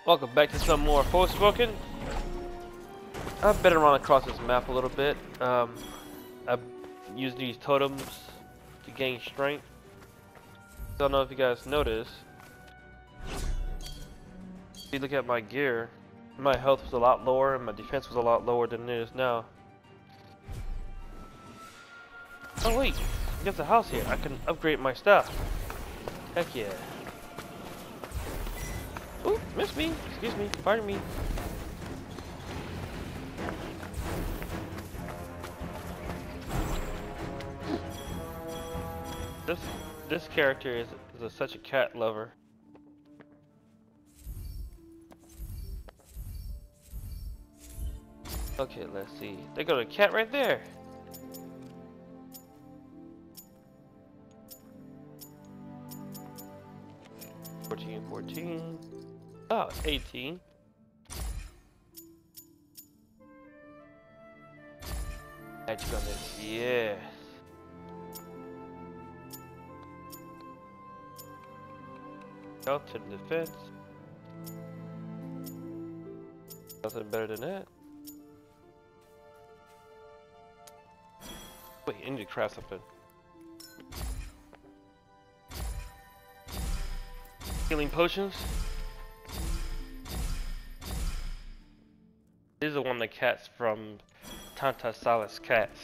Welcome back to some more Forspoken. I've been around across this map a little bit. I've used these totems to gain strength. Don't know if you guys noticed. If you look at my gear, my health was a lot lower and my defense was a lot lower than it is now. Oh wait, there's a house here. I can upgrade my stuff. Heck yeah. Ooh, missed me. Excuse me. Pardon me. This character is such a cat lover. Okay, let's see. They got a cat right there. $14. Oh, 18. Magic on this, yes. Health to the defense. Nothing better than that. Wait, I need to craft something. Healing potions. These are one of the cats from Tantasaurus cats.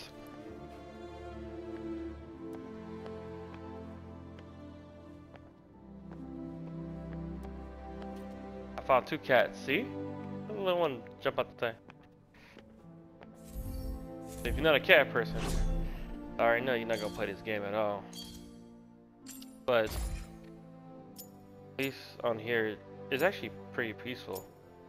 I found two cats, see? The little one jump out the thing. If you're not a cat person, I already know you're not gonna play this game at all. But at least on here, it's actually pretty peaceful.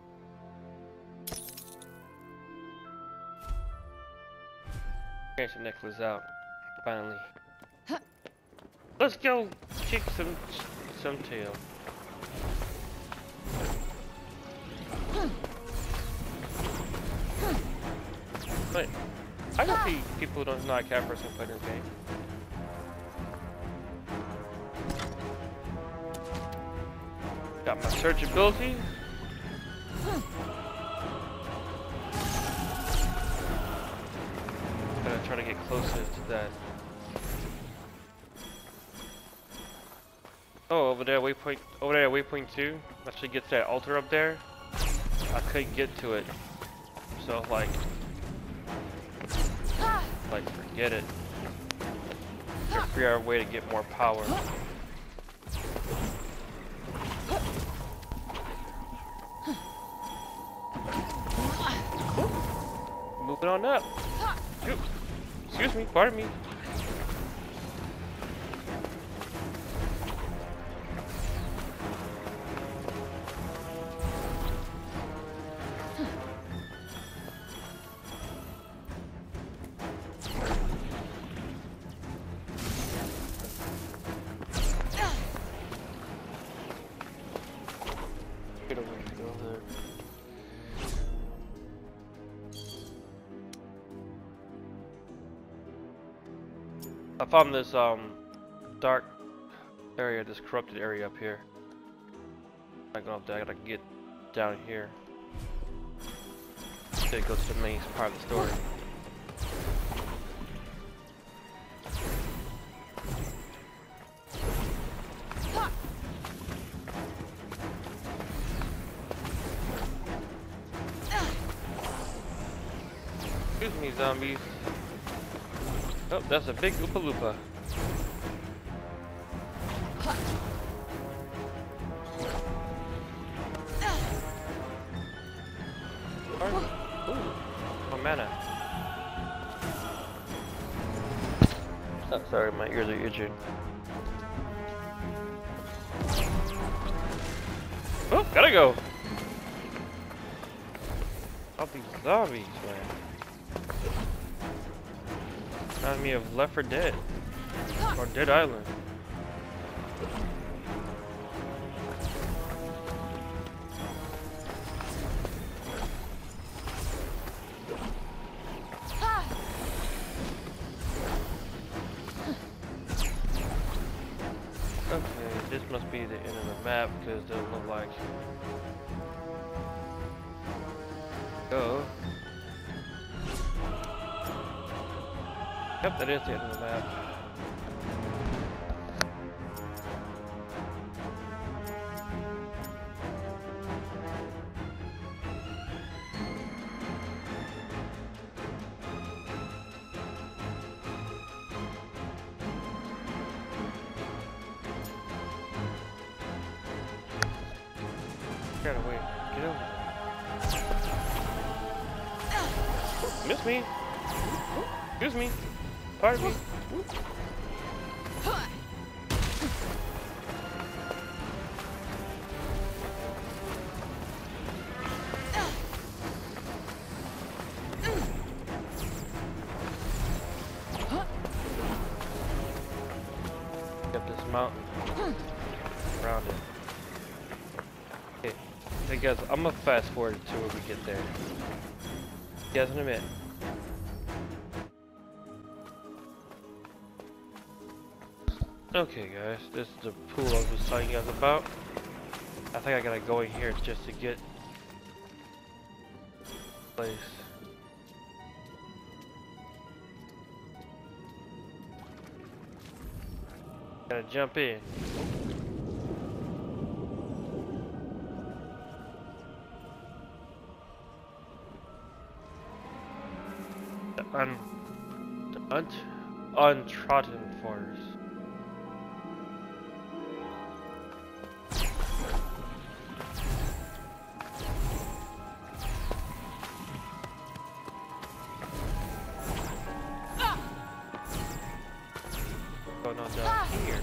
Change the necklace out, finally. Let's go kick some tail. But I can see people who don't not a cat person play this game. Got my search ability. Gotta try to get closer to that. Oh, over there, waypoint. Over there, waypoint 2. That should get to that altar up there. I couldn't get to it, so like forget it. Gotta figure out a way to get more power. Moving on up. Excuse me, pardon me. Get over there. I found this dark area, this corrupted area up here. I go up there, I gotta get down here. Then go to the main part of the story. Excuse me, zombies. Oh, that's a big Oompa Loompa. Ooh, more mana. Oh, sorry, my ears are itching. Oh, gotta go. All these zombies, man. Remind me of Left 4 Dead or Dead Island. Okay, this must be the end of the map because it doesn't look like. Go. Yep, that is the end of the map. Gotta wait. Get over there. Miss me. Excuse me. Pardon me. Got this mountain around it. Okay, hey guys, I'm gonna fast forward to where we get there. You guys in a minute. Okay guys, this is the pool I was telling you guys about. I think I gotta go in here just to get place. Gotta jump in. The untrodden forest. Going on down here.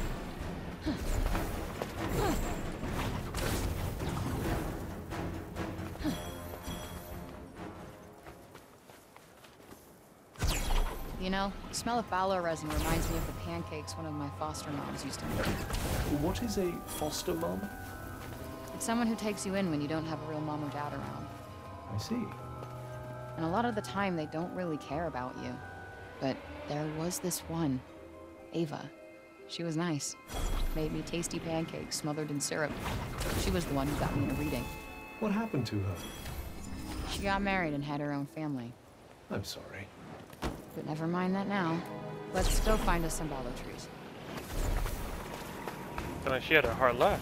You know, the smell of Balor resin reminds me of the pancakes one of my foster moms used to make. What is a foster mom? It's someone who takes you in when you don't have a real mom or dad around. I see. And a lot of the time, they don't really care about you. But there was this one, Ava. She was nice. Made me tasty pancakes smothered in syrup. She was the one who got me into reading. What happened to her? She got married and had her own family. I'm sorry. But never mind that now. Let's go find us some Balor trees. She had a hard life.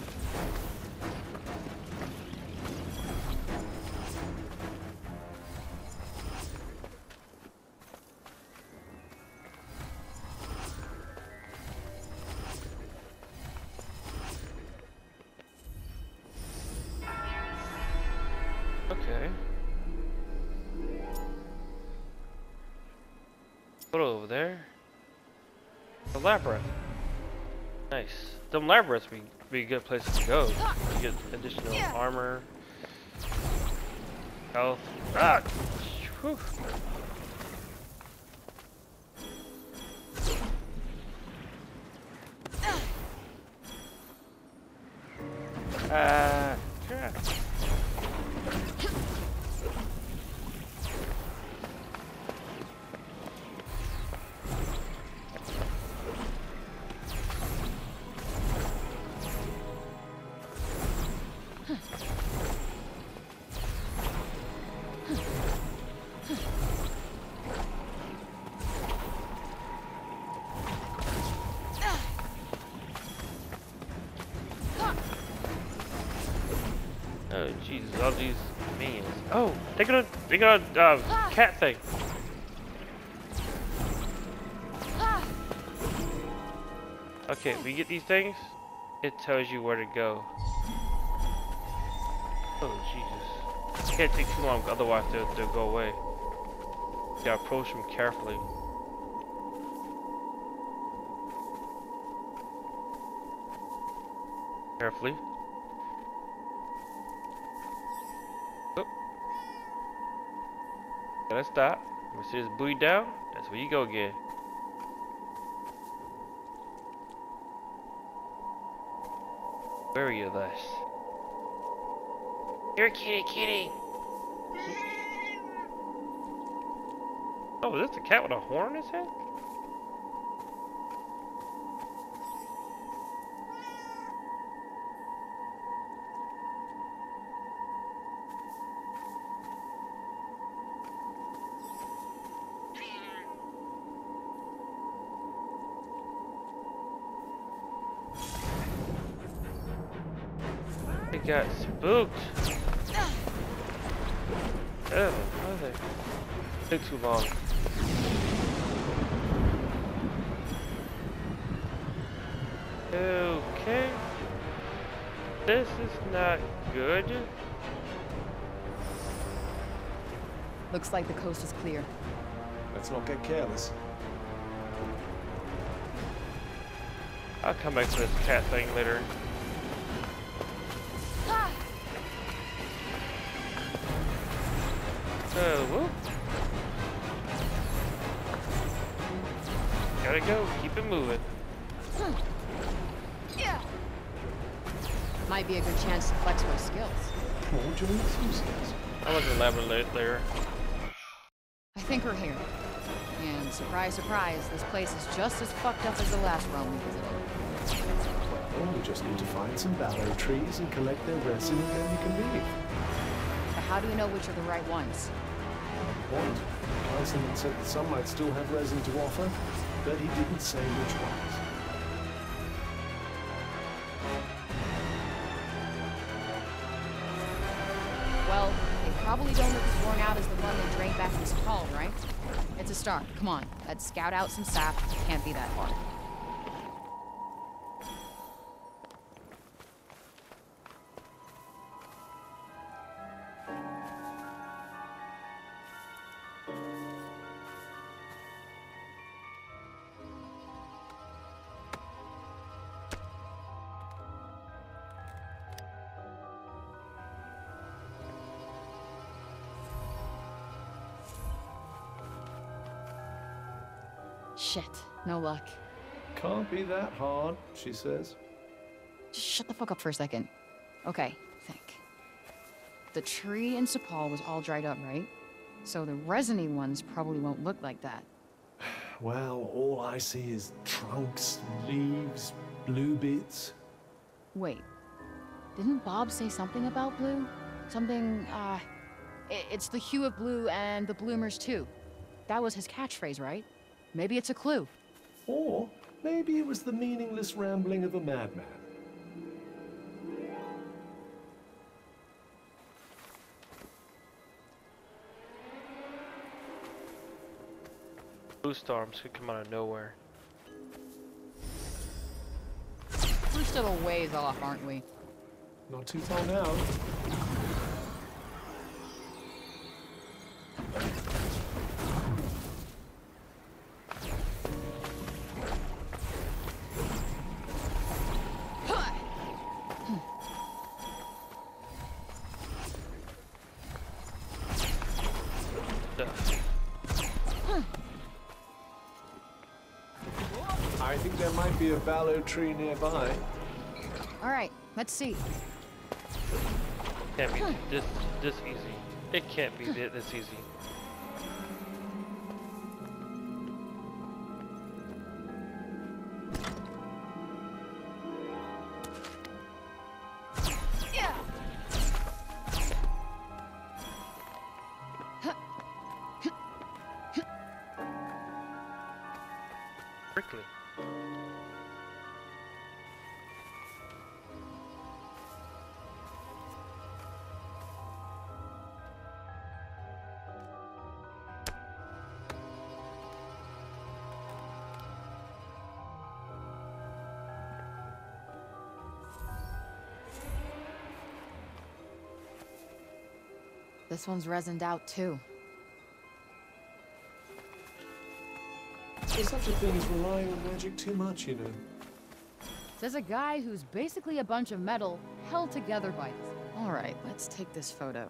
Okay. What over there? The labyrinth. Nice. Them labyrinths be a good place to go. You get additional armor, health. Ah! Whew. Crap. Oh Jesus! All these minions. Oh, they got a cat thing. Okay, we get these things. It tells you where to go. Oh Jesus! It can't take too long, otherwise they'll go away. You gotta approach them carefully. Carefully. Oh. Gotta stop. We see this buoy down. That's where you go again. Where are you, this? You're a kitty. Oh, is this the cat with a horn in his head? I got spooked. Oh, mother. Took too long. Okay. This is not good. Looks like the coast is clear. Let's not get careless. I'll come back to this cat thing later. Whoop. Gotta go, keep it moving. Might be a good chance to flex my skills. More during enthusiasm. I want to elaborate later. I think we're here. And surprise, surprise, this place is just as fucked up as the last realm we visited. Well, we just need to find some ballow trees and collect their resin, and then we can leave. But how do we know which are the right ones? What? Councilman said that some might still have resin to offer, but he didn't say which ones. Well, they probably don't look as worn out as the one they drained back in Sepal, right? It's a start. Come on, let's scout out some sap. Can't be that hard. Shit, no luck. Can't be that hard, she says. Just shut the fuck up for a second. Okay, think. The tree in Sepal was all dried up, right? So the resiny ones probably won't look like that. Well, all I see is trunks, leaves, blue bits. Wait, didn't Bob say something about blue? Something, it's the hue of blue and the bloomers too. That was his catchphrase, right? Maybe it's a clue. Or maybe it was the meaningless rambling of a madman. Blue storms could come out of nowhere. We're still a ways off, aren't we? Not too far now. I think there might be a ballow tree nearby. All right, let's see. Can't be this easy. It can't be this easy. Prickly. This one's resined out too. There's such a thing as relying on magic too much, you know. Says a guy who's basically a bunch of metal held together by this. All right, let's take this photo.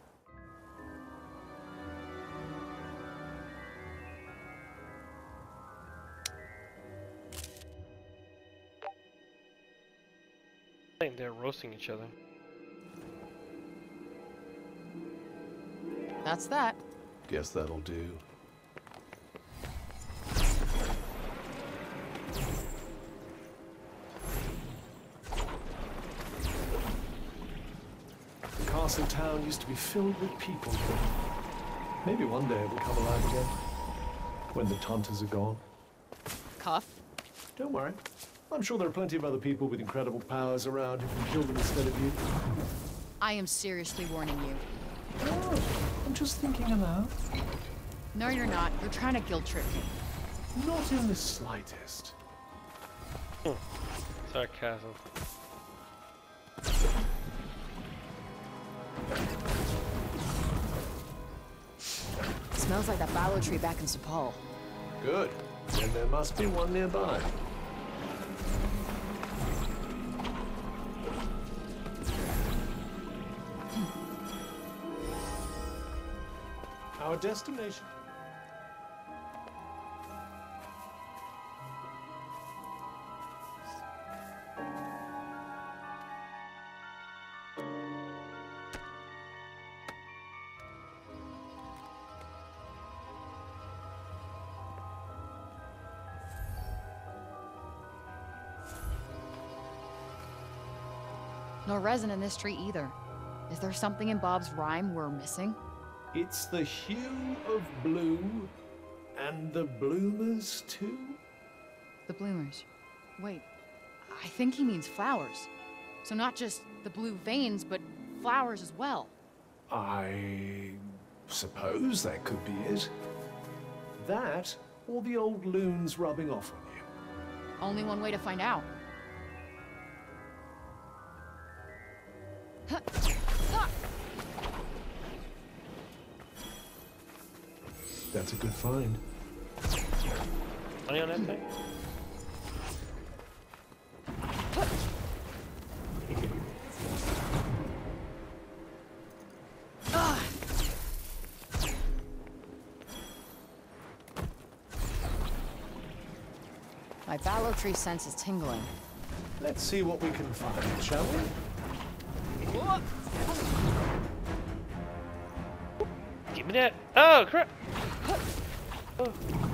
I think they're roasting each other. That's that. Guess that'll do. The castle town used to be filled with people. Maybe one day it will come alive again. When the Taunters are gone. Cuff. Don't worry. I'm sure there are plenty of other people with incredible powers around who can kill them instead of you. I am seriously warning you. Oh, I'm just thinking aloud. No, you're not. You're trying to guilt trip me. Not in the slightest. Sarcasm. Smells like that fallow tree back in Sepal. Good. Then there must be one nearby. Our destination. No resin in this tree either. Is there something in Bob's rhyme we're missing? It's the hue of blue, and the bloomers too. The bloomers. Wait, I think he means flowers. So not just the blue veins, but flowers as well. I suppose that could be it. That, or the old loons rubbing off on you. Only one way to find out. That's a good find. Money on that thing? My fallow tree sense is tingling. Let's see what we can find, shall we? Give me that. Oh, crap. Oh.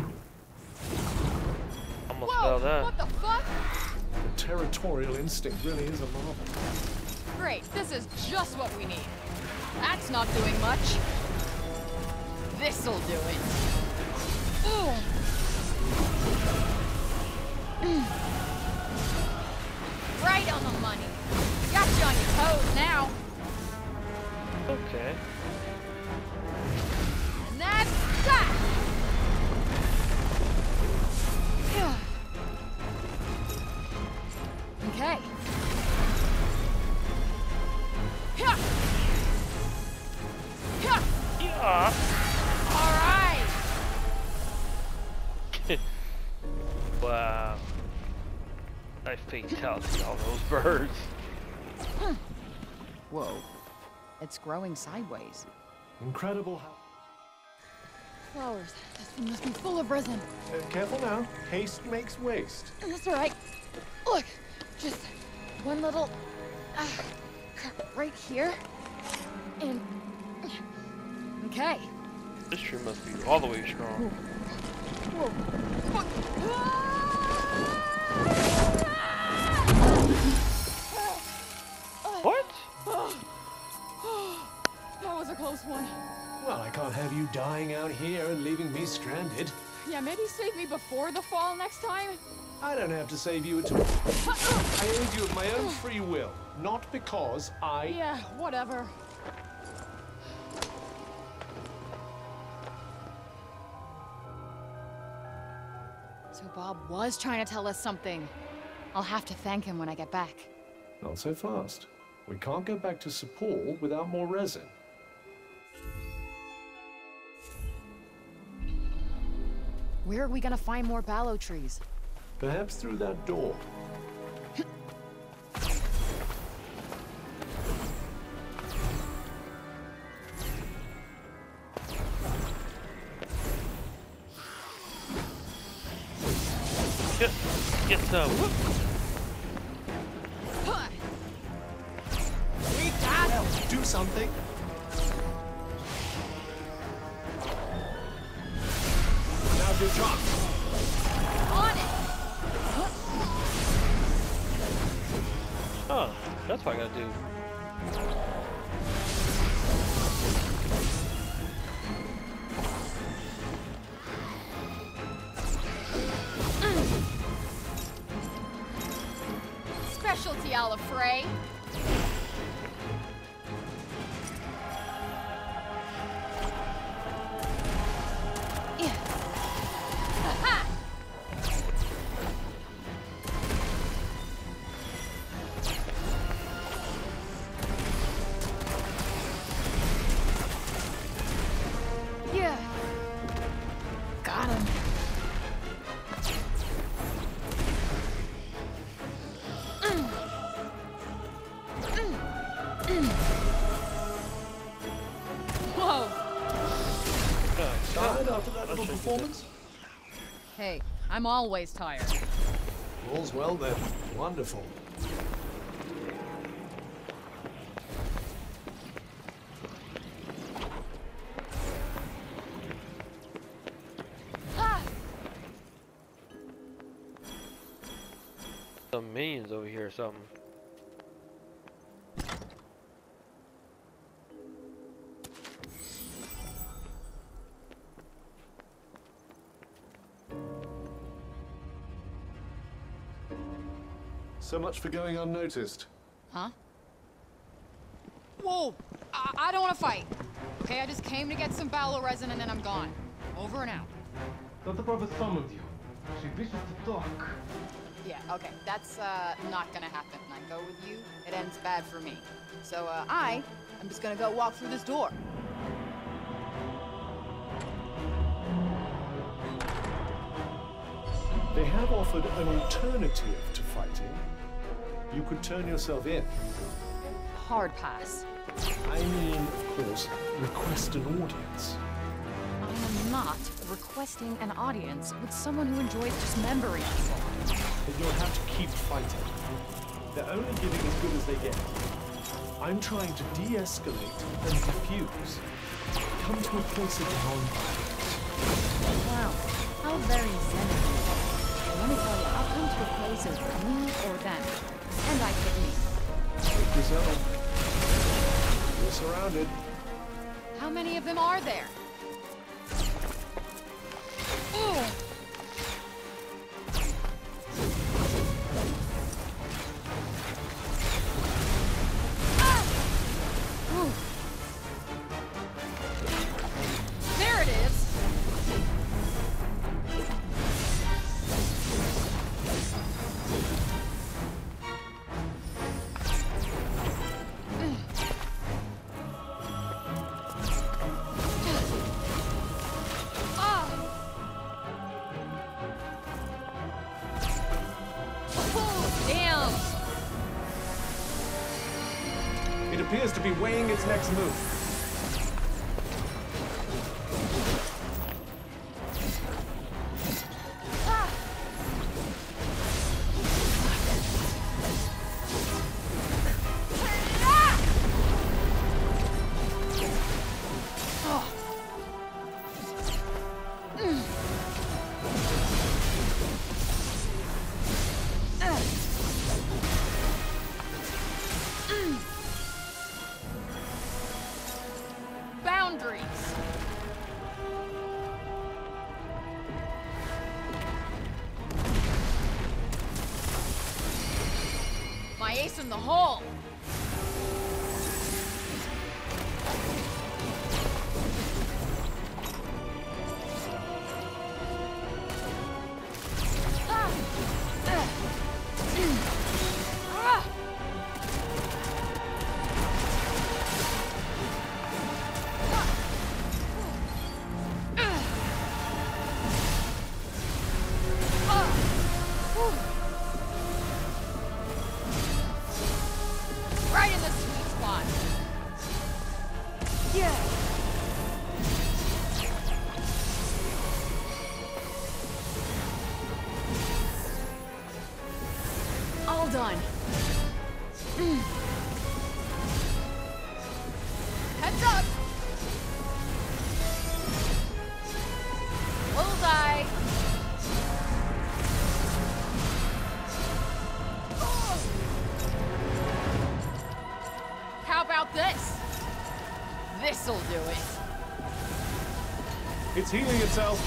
Almost fell down. What the fuck? The territorial instinct really is a marvel. Great, this is just what we need. That's not doing much. This'll do it. Right on the money. Got you on your toes now. Okay. And that's that. Okay. Yeah. Yeah. All right. Wow. Nice fatality on those birds. Whoa. It's growing sideways. Incredible how... Flowers. This thing must be full of resin. Careful now. Haste makes waste. That's all right. Look, just one little right here, and okay. This tree must be all the way strong. What? That was a close one. Well, I can't have you dying out here and leaving me stranded. Yeah, maybe save me before the fall next time. I don't have to save you at all. I aid you of my own free will, not because I... Yeah, whatever. So Bob was trying to tell us something. I'll have to thank him when I get back. Not so fast. We can't go back to Sepal without more resin. Where are we gonna find more fallow trees? Perhaps through that door. Get some. We got him. Do something. Now's your chance. On it. Oh, that's what I gotta do. specialty, Alafray. Yeah. Ha! Yeah. Got him. Whoa! Tired after that little performance? Hey, I'm always tired. All's well then. Wonderful. Ah! Some minions over here or something. So much for going unnoticed. Huh? Whoa! I don't want to fight. Okay, I just came to get some Ballo resin and then I'm gone. Over and out. Dr. Prophet summoned you. She wishes to talk. Yeah, okay, that's not gonna happen. When I go with you, it ends bad for me. So I'm just gonna go walk through this door. They have offered an alternative to fighting. You could turn yourself in. Hard pass. I mean, of course, request an audience. I am not requesting an audience with someone who enjoys dismembering people. But you'll have to keep fighting. They're only giving as good as they get. I'm trying to de-escalate and diffuse. Come to a place of non-violence. Wow, how very zen of you. Let me tell you, I'll come to a place of me or them. And I pick me. Take yourself. You're surrounded. How many of them are there? Ooh. Ah! Ooh. There it is. Damn! It appears to be weighing its next move. Ah! Ah! Oh. Boundaries. My ace in the hole. Ah! Ah! Right in the sweet spot. Yeah. All done. Heads up. Bullseye. How about this? This'll do it. It's healing itself.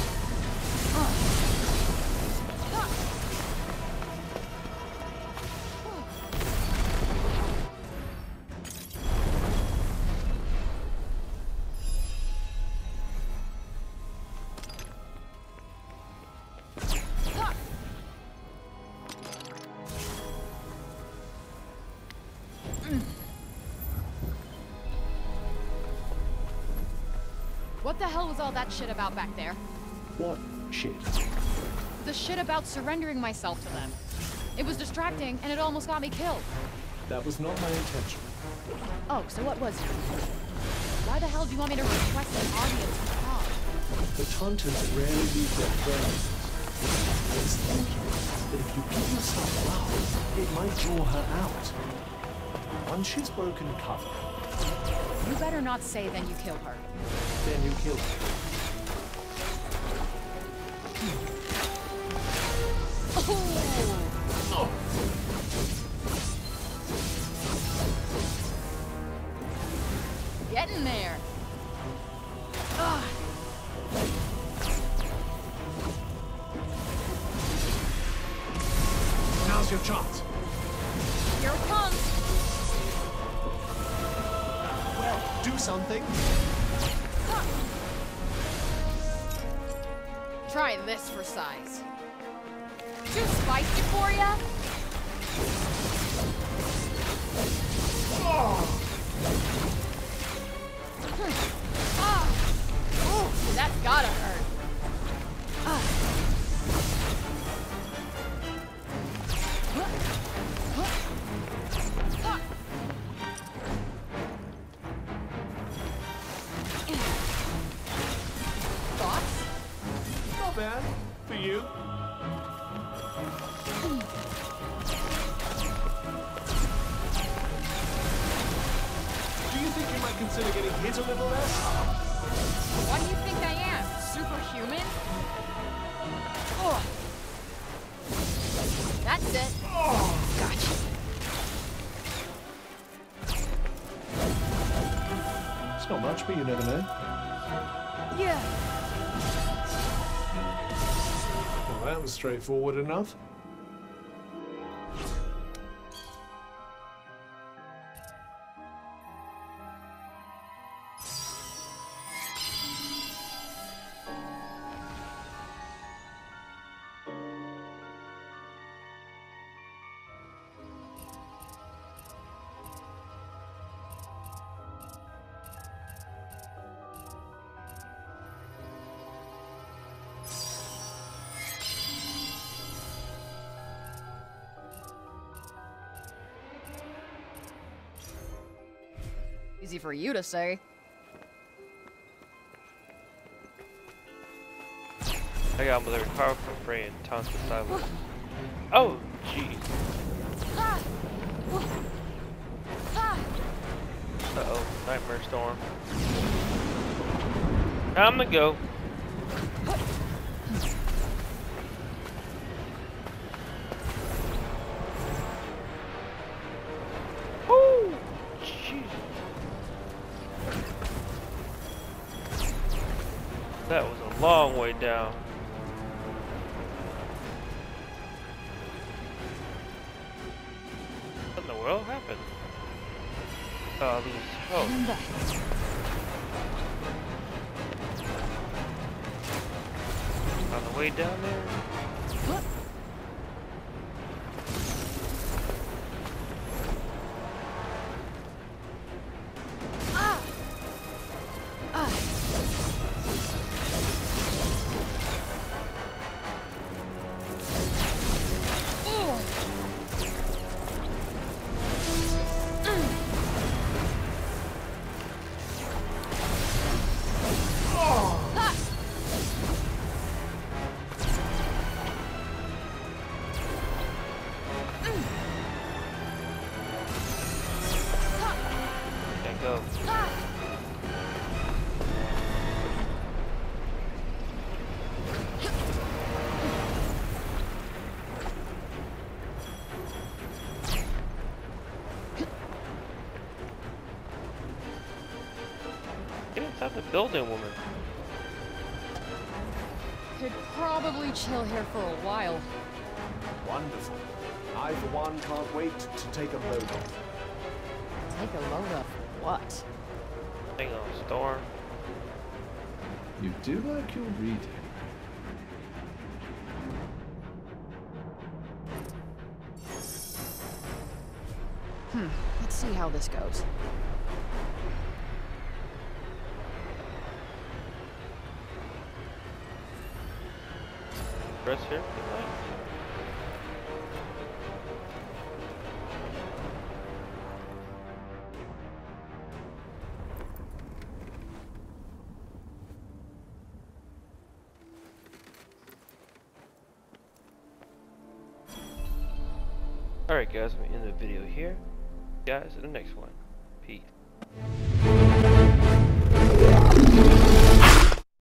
What the hell was all that shit about back there? What shit? The shit about surrendering myself to them. It was distracting, and it almost got me killed. That was not my intention. Oh, so what was it? Why the hell do you want me to request an audience with Tom? The Tauntauns rarely leave their friends. I was thinking that if you give yourself love, it might draw her out. Once she's broken cover, You better not say then you kill her. then you kill her. Oh! Get in there. Ugh. Now's your chance. Here it comes. Well, do something. Try this for size. Too spicy for ya? Ooh, that's gotta hurt. Thoughts? Not bad. For you. Do you think you might consider getting hit a little less? What do you think I am? Superhuman? Oh. That's it. Gotcha. It's not much, but you never know. Yeah. Well, that was straightforward enough. Easy for you to say. I got another powerful brain, Taunts with silence. Oh, jeez. Ah! Ah! Uh-oh, Nightmare Storm. I'm gonna go. Woo! Jeez. That was a long way down. What in the world happened? Oh, these. Oh. On the way down there. Can't go. Get inside the building, woman. Could probably chill here for a while. Wonderful. I, for one, can't wait to take a load off. Take a load of what? Hang on, Storm. You do like your reading. Let's see how this goes. Press here. Alright guys, I'm going to end the video here. Guys, in the next one. Peace.